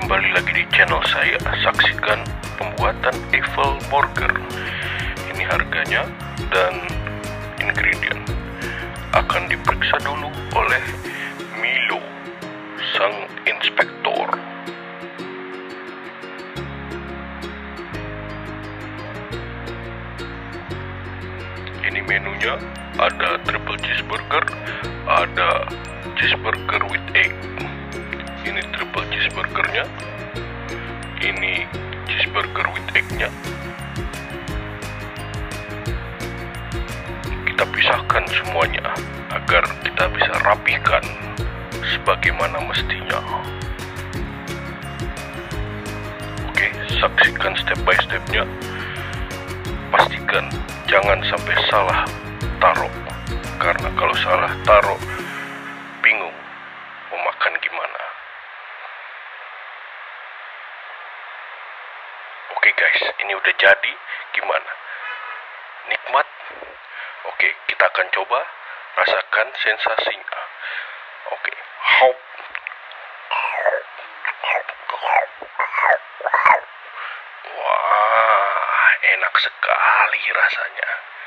kembali lagi di channel saya. Saksikan pembuatan Eiffel Burger. Ini harganya dan ingredient akan diperiksa dulu oleh Milo, sang inspektor. Ini menunya, ada triple cheeseburger, ada cheeseburger with egg. Ini triple cheeseburgernya, ini cheeseburger with egg-nya. Kita pisahkan semuanya agar kita bisa rapihkan sebagaimana mestinya. Oke, saksikan step by stepnya. Pastikan jangan sampai salah taruh, karena kalau salah taruh bingung mau makan gimana. Oke guys, ini udah jadi. Gimana? Nikmat? Oke, kita akan coba rasakan sensasinya. Oke, hop. Wah, enak sekali rasanya.